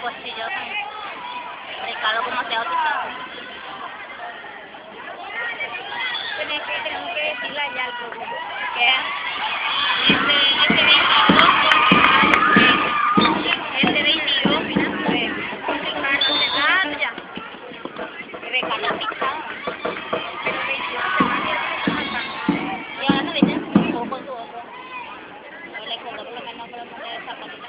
Pues sí, yo también. Ricardo, como sea autista. Tenemos que decirle allá al público. ¿Qué? Este 22, mira, pues, Ricardo se da ya. Ricardo pichado. Pero 22 se va a y ahora no viene un poco con su ojo. No le cobro por lo menos por poner el zapatito.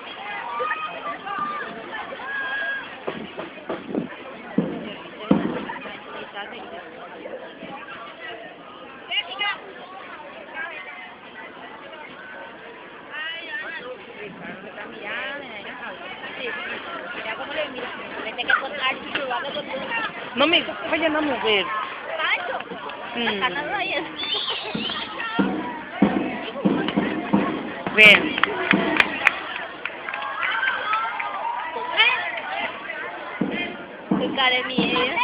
No me vayan a mover. Ven. Tu cara es mía.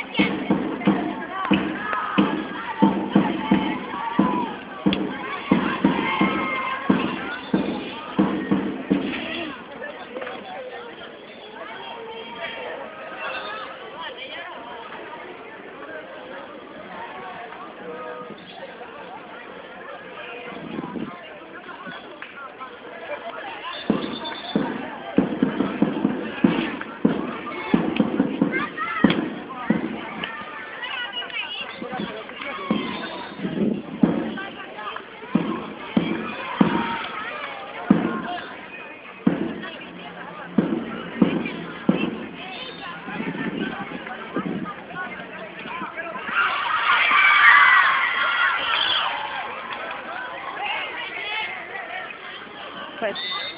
Pues.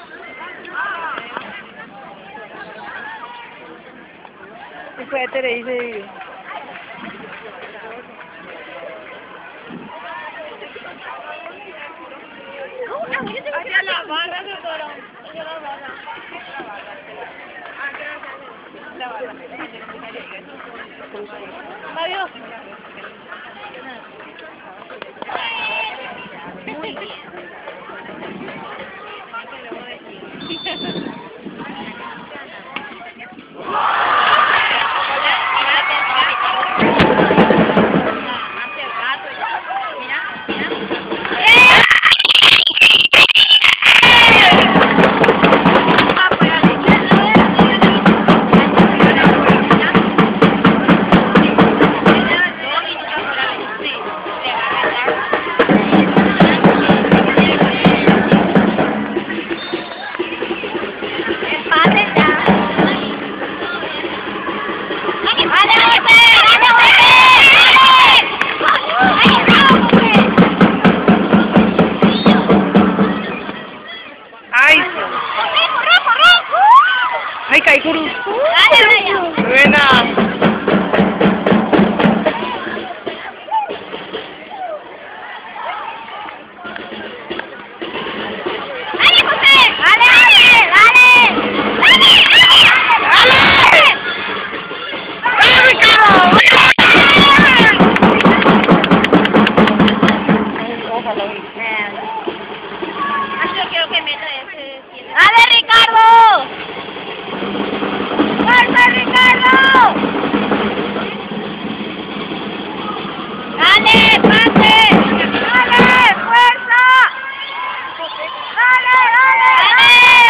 Después te le dice. Hacia la barra de toro. Hacia la barra. La barra. Adiós. Muy bien. Ay, Kaikuru. Dale, Buena. ¡Dale, Ricardo! ¡Fuerza, Ricardo! ¡Dale, pase! ¡Dale, fuerza! ¡Dale, dale, dale!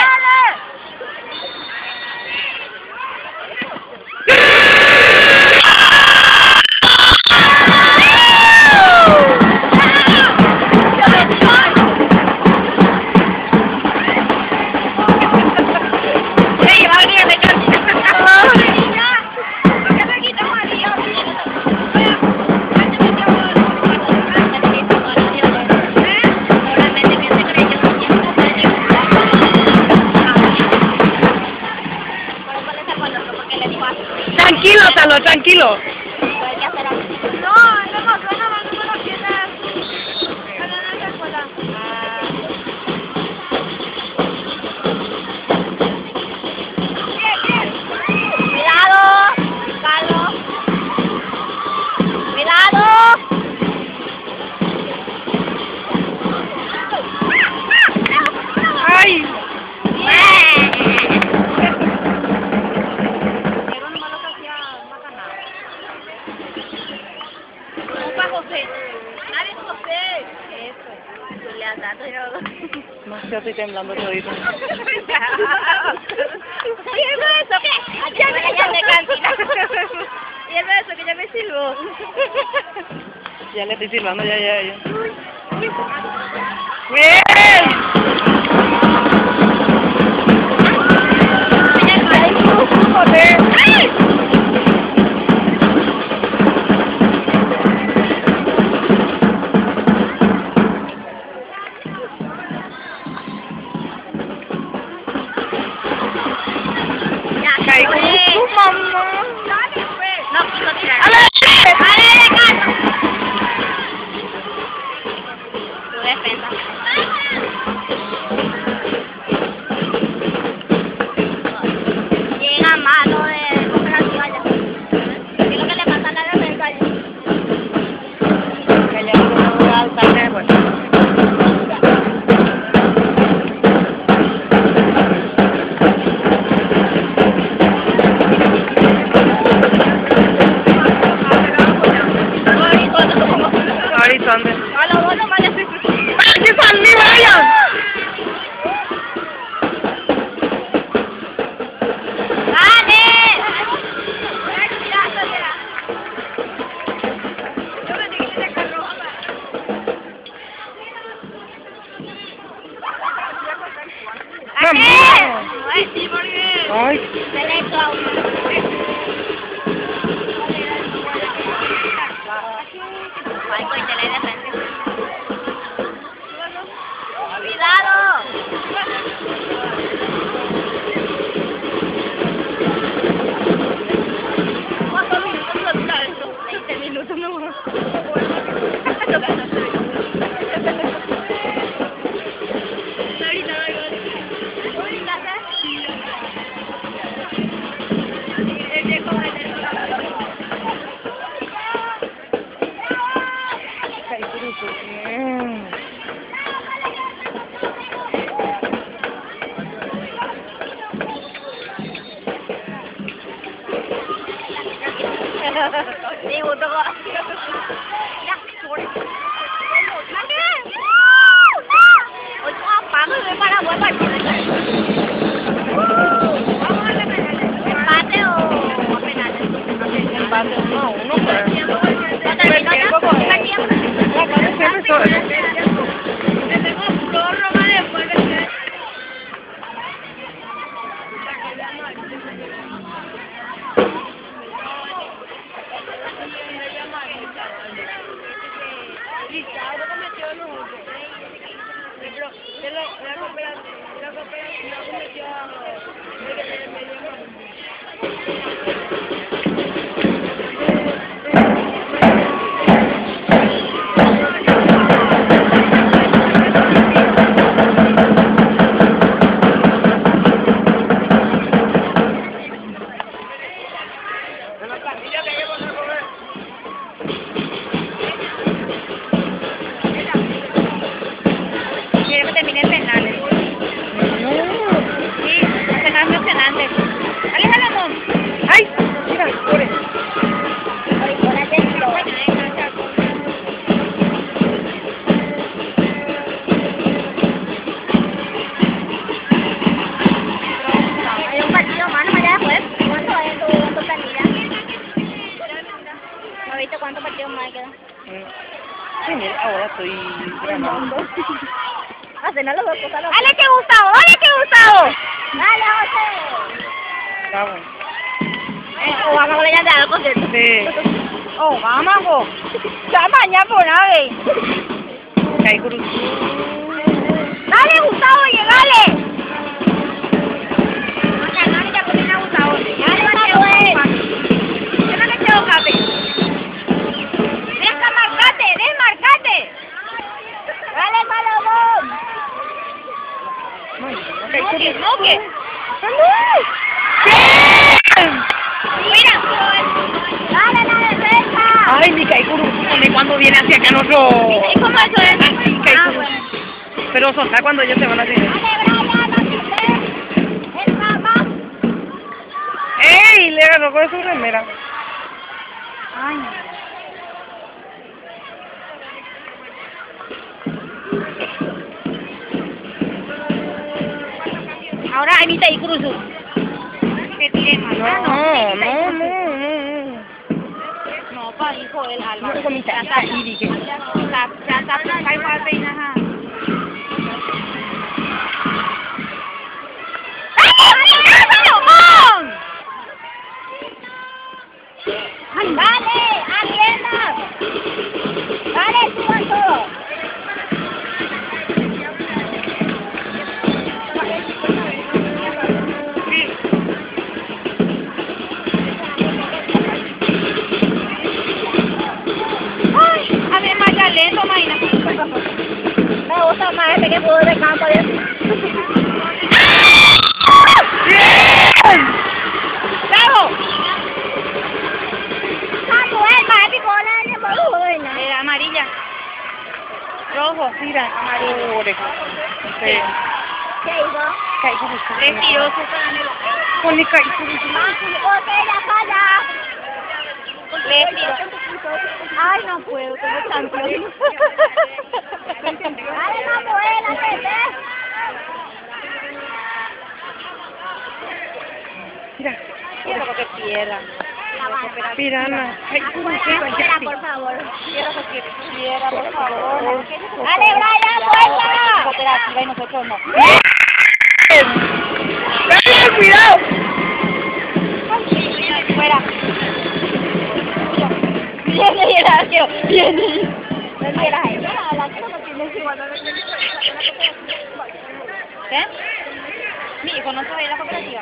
Tranquilo, Talo, tranquilo. abrazando yo. No sé, estoy temblando todito. ¿Y el beso qué? Ya me cantina. ¿Y el beso que ya me sirvo? Ya le estoy silbando, ya. ¡Bien! ¡Joder! ¡Ay! Mamá. No quiero tirar. ¡Ale! ¡Ale, gato! Tu defensa. Llega mano de cooperativa ya. ¿Qué es lo que le pasa a la del calle? Que ya no voy a alzarme, pues. ¿Dónde? A lo bueno más le estoy ¡Aquí están, mi Brian! ¡Dale! ¡Ay! ¡Cuidado! ¿Cuántos minutos no dura esto? 20 minutos no. Sí, junto con... Ya, sobre. Hoy tú apagas y para vuelta aquí. ¿Empate o a penales? Empate 1-1, pero... Quiero que termine en penales. Sí, es más emocionante. Aléjala, no. ¡Ay! Mira, corre. Hay un partido más, allá después. ¿Cuánto hay en tu planilla? ¿No viste cuántos partidos más quedan? Sí, mira, ahora estoy ganando. Hacen a los dos cosas. ¡Dale que Gustavo! ¡Dale que Gustavo! ¡Dale, José! Vamos. O vamos a ya te hago concierto. Sí. Oh, vamos. Llama ya por nave. Caí cruz. ¡Dale, Gustavo, llegale! Dale, ya ponen a Gustavo. ¡Dale, Gustavo! Yo no le quiero cape. ¡Desmarcate! ¡Desmarcate! ¡Dale, Salomón! No, que. Mira. Dale, la defensa. Ay, mi Kaikuru, cuando viene hacia acá nosotros. ¿Y cómo eso es? Kaikuru. Bueno. Pero soltar cuando ellos se van así. Dale, Brian, entra más. ¡Ey! Le agarró con su remera. Ay. Ahora Anita y Cruz. Que tire más. No, pa, hijo del alma. No comita iri ke. Sa kay patay na ha. Vale, Ariela. Vale, suban todos. Lento, Maina. Me gusta más este que pudo de campo. ¡Bravo! Era amarilla. Rojo. Mira, amarillo. ¿Qué hizo? Retiró su canela. Ponle caído. Ay, no puedo, tengo campeón. Dale, Manuela, vete. Mira. Quiero que quiera. Pirana. Espera, por favor. Quiero que quiera, por favor. Dale, Brian, fuerza. Cooperativa y nosotros no. ¡Dale, cuidado! Fuera. Viene, Horacio, viene. ¿Qué? Mi hijo no sabe la cooperativa.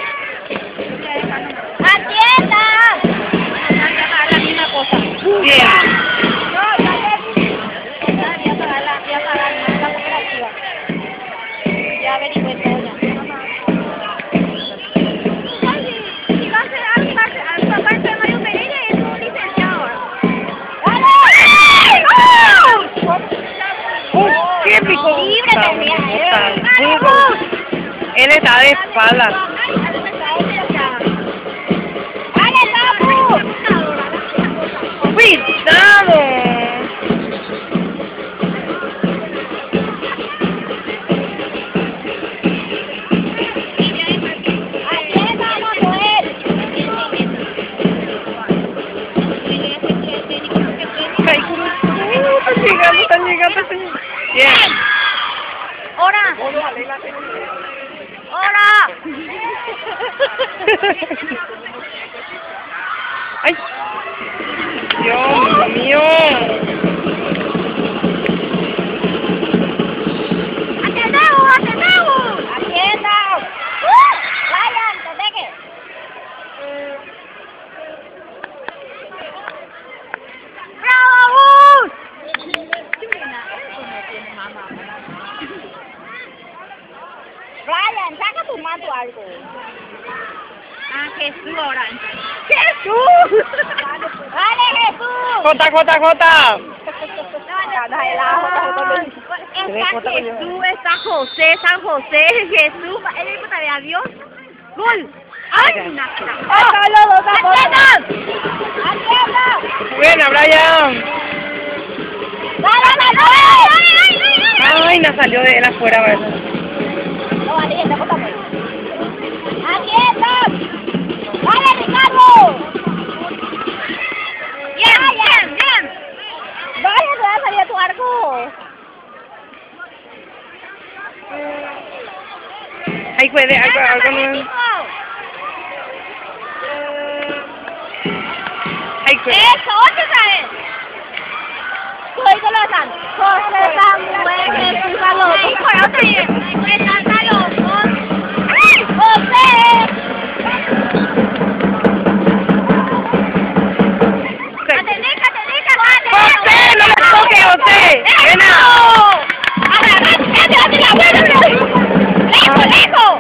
¡Atienda! La misma cosa. Bien. No, voy a pagar la cooperativa. Ya averigüé todo ya. Si va a ser aparte de Mario Pereira, es un licenciado ahora. ¡Qué pico! Libre también. Él está de espalda. ¡Dale, Papu! ¡Cuidado! ¡Atienda, Manuel! Están llegando. Bien. ¡Hora! ¡Hora! ¡Ay! ¡Dios mío! ¡Atendeu! ¡Atienda! ¡Vayan, te deje! ¡Bravo! Brian, saca tu manto algo. Ah, Jesús ahora. ¡Jesús! ¡Dale, Jesús! ¡Jota! Está Jesús, está José, San José, Jesús. ¿El hijo de Dios? ¡Gol! ¡Ay! ¡Atienda! Buena, Brian. ¡Dale, Ay, no salió de él afuera, ¿verdad? no, vale, ya está muy. ¡Atienda! ¡Dale, Ricardo! ¡Bien! ¡Vaya, te va a salir tu arco! Ahí puede, algo no. Ahí puede. ¡Eso! ¡Otra vez! Soy Colosan. José Samuel Jesús Alonso. ¡José! ¡José! ¡No me toque, José! ¡Ven! ¡Lejos!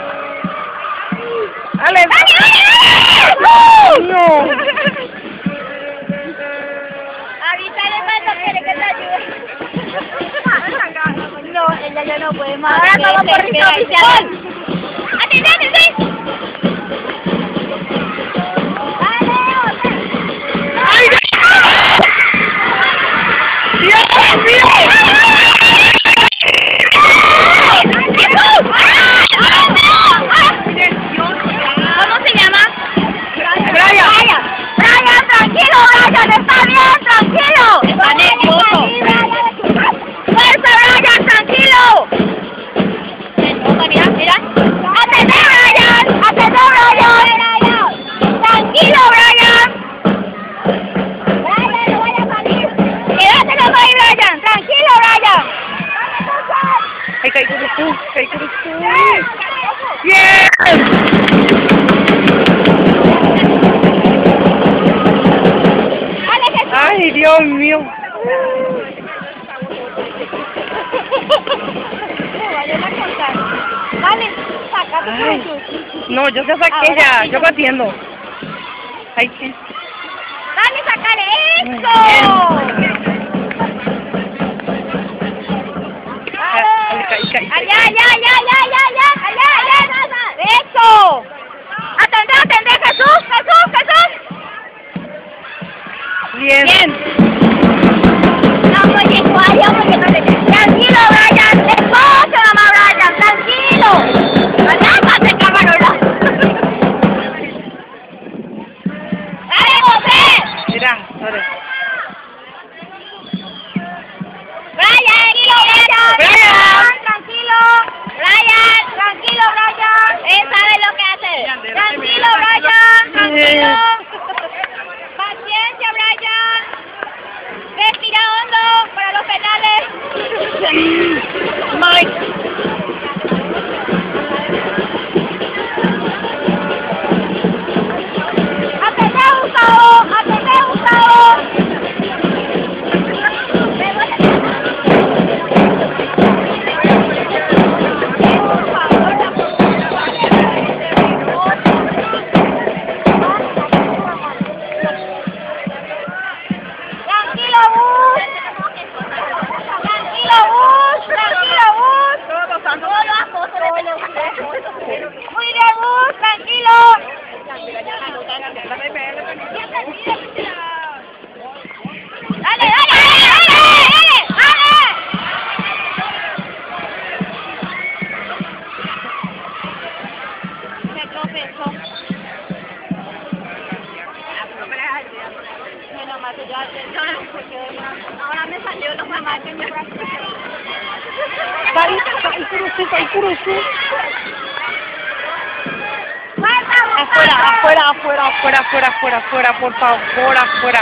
¡Dale! ¡No! Avísale más, quiere que te ayude. No, ella ya no puede más. Ahora todo por rito oficial. ¡Atendé! ¡Ay! ¡Dios mío! Ay, kay kurusu. Kay kurusu. Yes! ¡Dale, Jesús! Ay, Dios mío. Vayan a contar. Dale, saca tu Ay. Jesús. No, yo ya saqué ya. Yo batiendo. Ay, sí. ¡Dale, sacale Muy eso! Allá, allá, allá, allá, allá, allá, allá, allá. ¡Eso! ¡Atendé, atendé, Jesús, Jesús, Jesús! Bien. No, oye, tranquilo, Brian, esposa, mamá Brian, tranquilo. Alájate, cabrón. ¡Dale, José! Mira, sorry. Brian, tranquilo. Brian, tranquilo, Brian. Él sabe lo que hace. Tranquilo, Brian, tranquilo. Paciencia, Brian. Respira hondo para los penales. Mike. Atendé, Gustavo, atendé, Gustavo. Tranquilo, Gus. Tranquilo, Gus. Tranquilo, Gus. Muy bien, Gus. Tranquilo. Dale, dale, dale, dale, dale. Se tropezó. Menos mal que ahora me salió lo mamá que me Kay kurusu. ¡Falta, Afuera, afuera, afuera, afuera, afuera, afuera, afuera, por favor, afuera.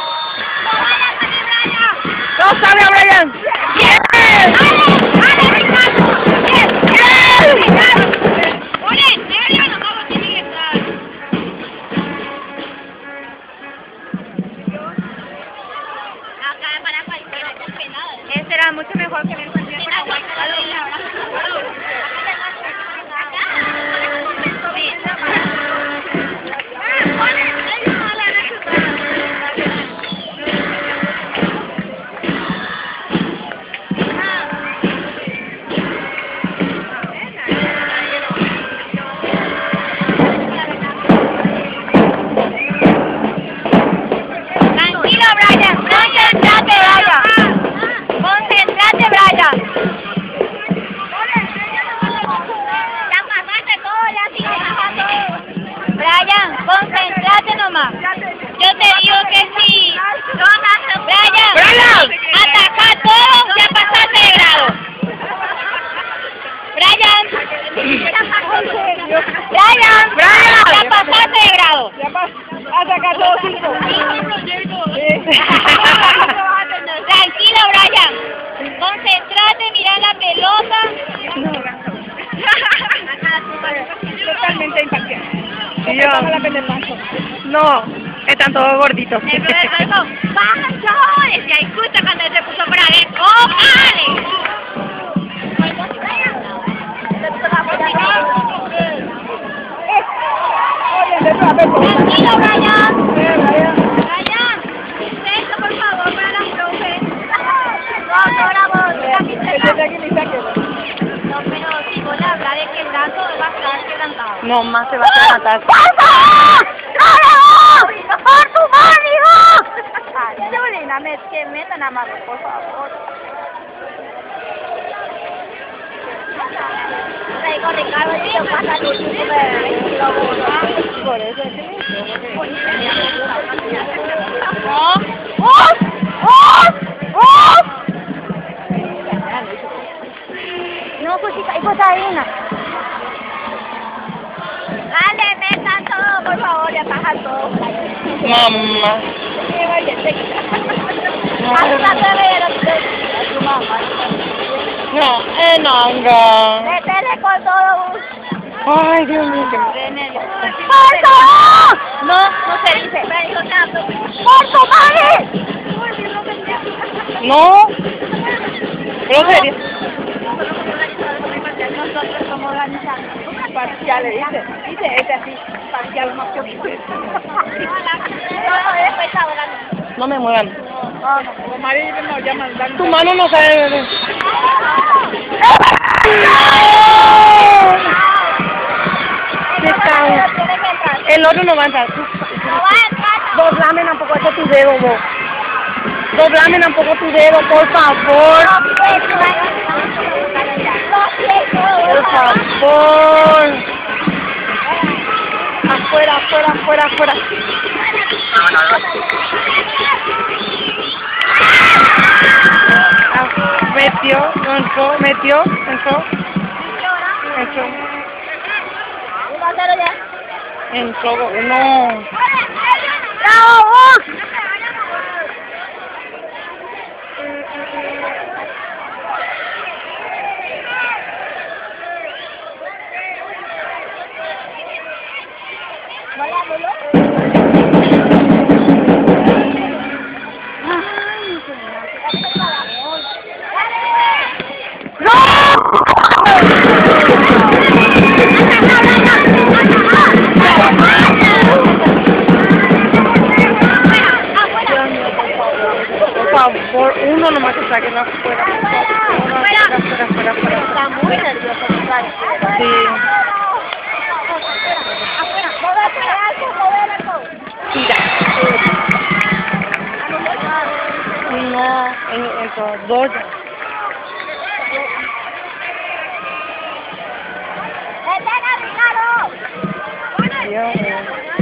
¡No sale, Brian! ¡Bien! ¡Dale, Ricardo! ¡Bien! ¡Bien! ¡Ricardo! ¡Ole! ¡Nerio! ¡No vamos a tener que estar! Acá para cualquiera, con penado. Este era mucho mejor que me encontré con la Tranquilo, Brian. Concéntrate, Brian. Concéntrate, Brian. Ya pasaste todo, ya sigue pasando. Brian, concéntrate nomás. Yo te digo que sí. Brian, ataca todo, ya pasaste de grado. Brian, ya pasaste de grado. A sacar todo 5. Tranquilo, Brian. Concéntrate, mira la pelota. Totalmente impaciente. No, están todos gorditos. El profesor dijo, ¡baja! Decía, escucha cuando se puso por adentro. ¡Oh, vale! Tranquilo, Brian. Brian, intento, por favor, para la profe. No, pero si vos le hablas de que el dato va a estar quebrantado. No, más se va a matar. ¡Por favor! ¡No! ¡Por tu amigo! Yolina, que metan a mano, por favor. Digo, Ricardo, tío, pasa el último por eso es ¡Oh! ¡Oh! ¡Oh! No, cosita, y cocaína. Dale, metan todo, por favor, ya baja todo. Mamá. Haz una carrera, tu mamá. No, Nanga. Vete de con todo. Ay, Dios mío. ¡Corto! No, no se dice. ¡Corto, madre! No. Pero serio. Nosotros somos organizados. Parciales, dice. Dice este así. Parcial más que No me muevan. No, María no llaman. Tu mano no sabe, bebé. El otro no va a entrar. Doblame tampoco ese tu dedo, vos. Doblame tampoco tu dedo, por favor. Por favor. Afuera, afuera, afuera, afuera. Metió, entró, metió, entró. Entró. Entró, no. Por favor, uno nomás que saquen afuera. Afuera, afuera, afuera. Está muy nervioso, Sí. Mira. No, entró dos. Dios mío.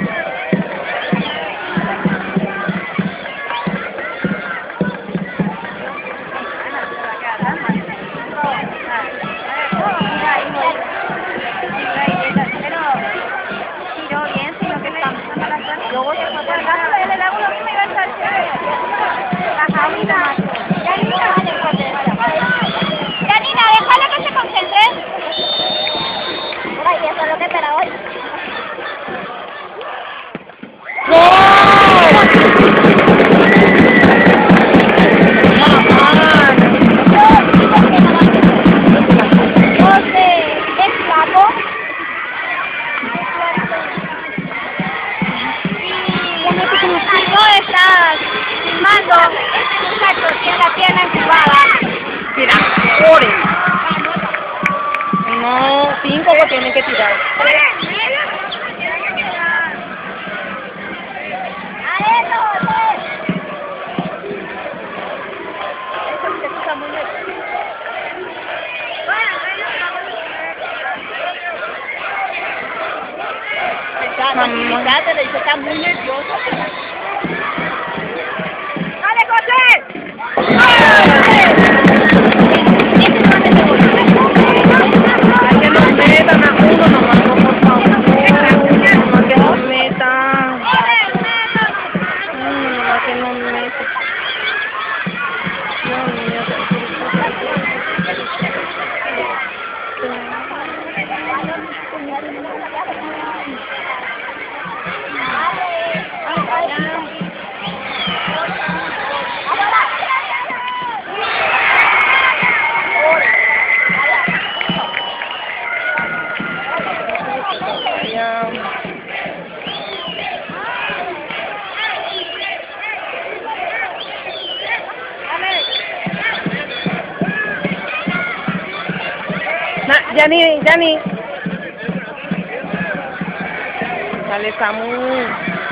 Janina, déjala que se concentre. Ay, eso es lo que esperaba hoy. Mira, ore. No, 5 lo tienen que tirar. Mamá. Te le dice, está muy nervioso. ¡Dale, José! Que nos metan a uno nomás, por favor. No, que nos metan. No, que nos metan. Dios mío. Yani. Dale, Samu.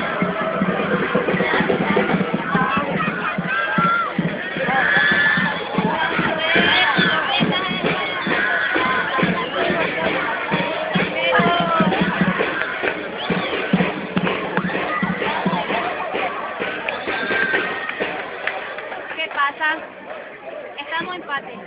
¿Qué pasa? Estamos en empate.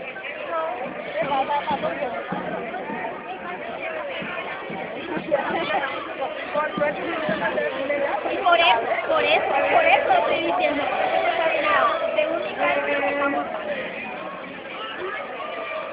Por eso estoy diciendo. De única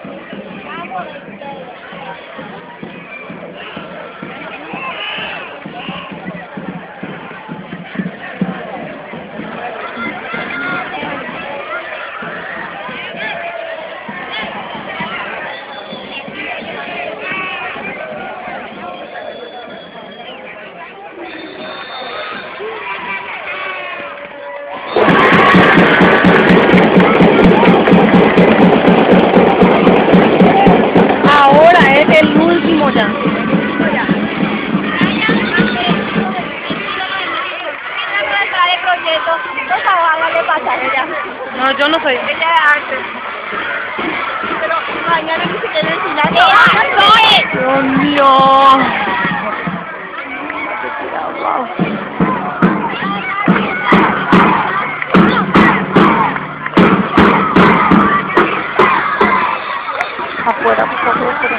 Ahora es el último ya. No, yo no soy. Ella es arte. Pero mañana ni siquiera enseñar. Dios mío. Afuera, por favor, afuera.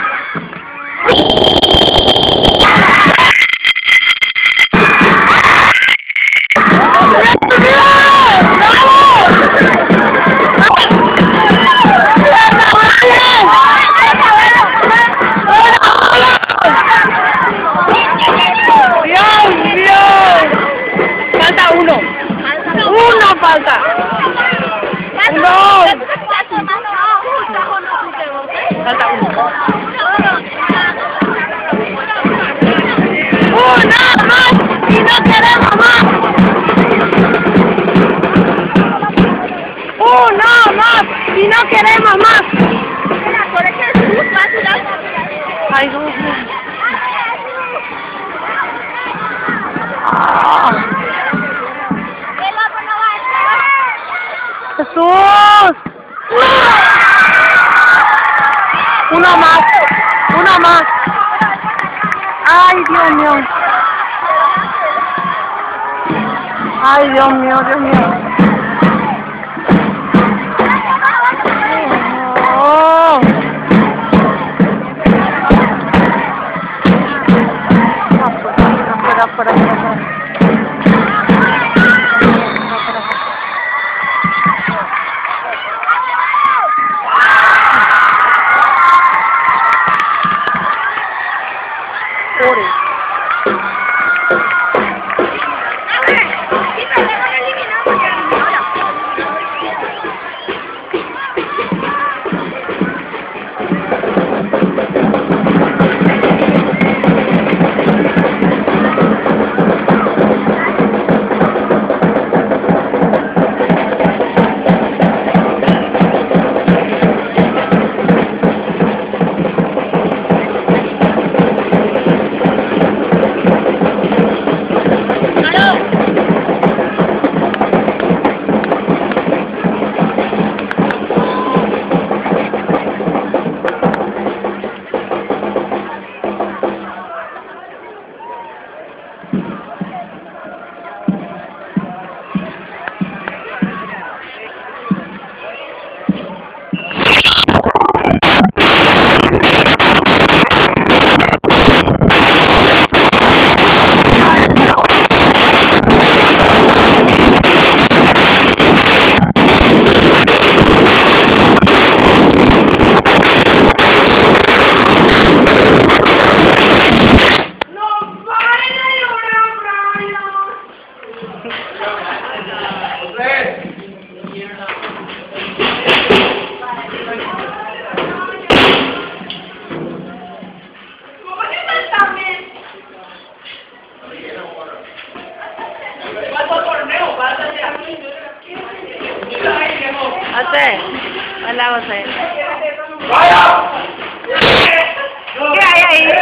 Falta uno. Uno falta. No. Falta uno. ¡Una más! ¡Y no queremos más! ¡Una más! ¡Y no queremos más! Ay, no. ¡Jesús! Una más. Una más. Ay, Dios mío. Ay, Dios mío, Dios mío. Oh. Afuera. José, hola José. ¿Qué hay ahí?